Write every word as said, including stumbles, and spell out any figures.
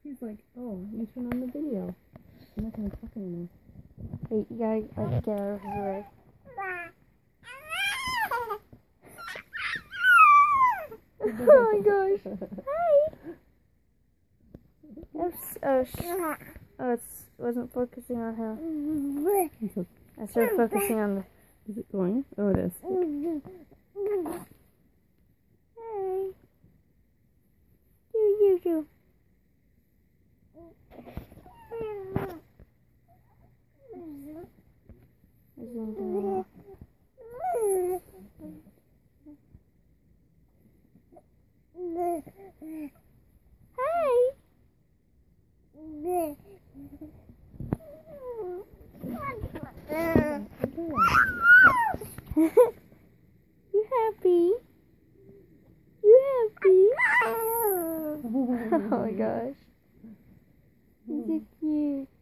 He's like, oh, you turn on the video. I'm not gonna talk anymore. Wait, you gotta like get out of his way. Oh my gosh. Hi. Oops. Oh, sh oh, it wasn't focusing on him. I started focusing on the... Is it going? Oh, it is. Hey. Do, do, do. I zoomed in a little. Hi. You happy? You happy? Oh my gosh. He's so cute.